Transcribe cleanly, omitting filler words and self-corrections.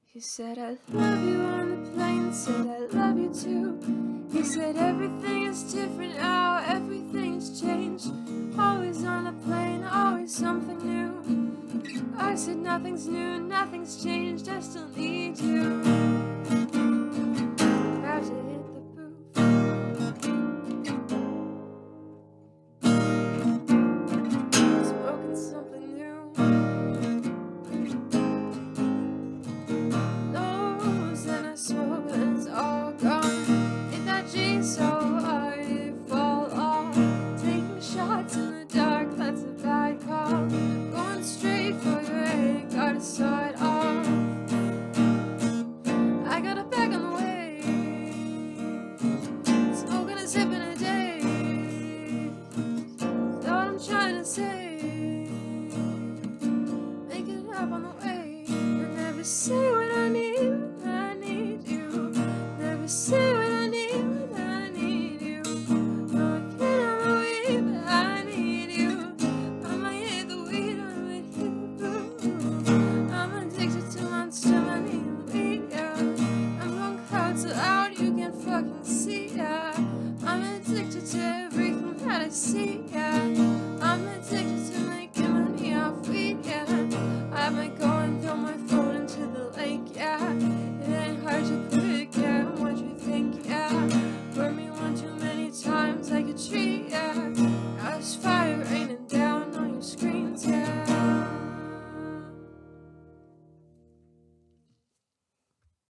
He said I love you on the plane, said I love you too. He said everything is different now, everything's changed. Always on a plane, always something new. I said nothing's new, nothing's changed, I still need you. About to hit the booth. Smoking something new. Nose and I smoke and it's all gone. In that jeans so hard it fall off. Taking shots in the dark, that's a bad call. Going straight for your head, gotta saw it off. I got a bag on the way, smoking a zip in a day. That's what I'm trying to say. Make it up on the way. I never say what I need when I need you. Never say what I need when I need you. No, I can't on the way, but I need you. I might hit the weed, I might hit the booze. I'm addicted to monster, I need weed, yeah. I'm going clouds so out you can't fucking see, yeah. I'm addicted to everything that I see, yeah.